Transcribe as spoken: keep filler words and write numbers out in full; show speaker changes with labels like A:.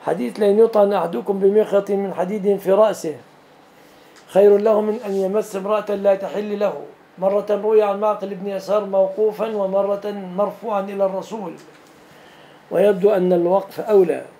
A: حديث لأن يطعن أحدكم بمخيط من حديد في رأسه خير له من أن يمس امرأة لا تحل له. مرة روي عن معقل بن يسار موقوفا ومرة مرفوعا إلى الرسول، ويبدو أن الوقف أولى.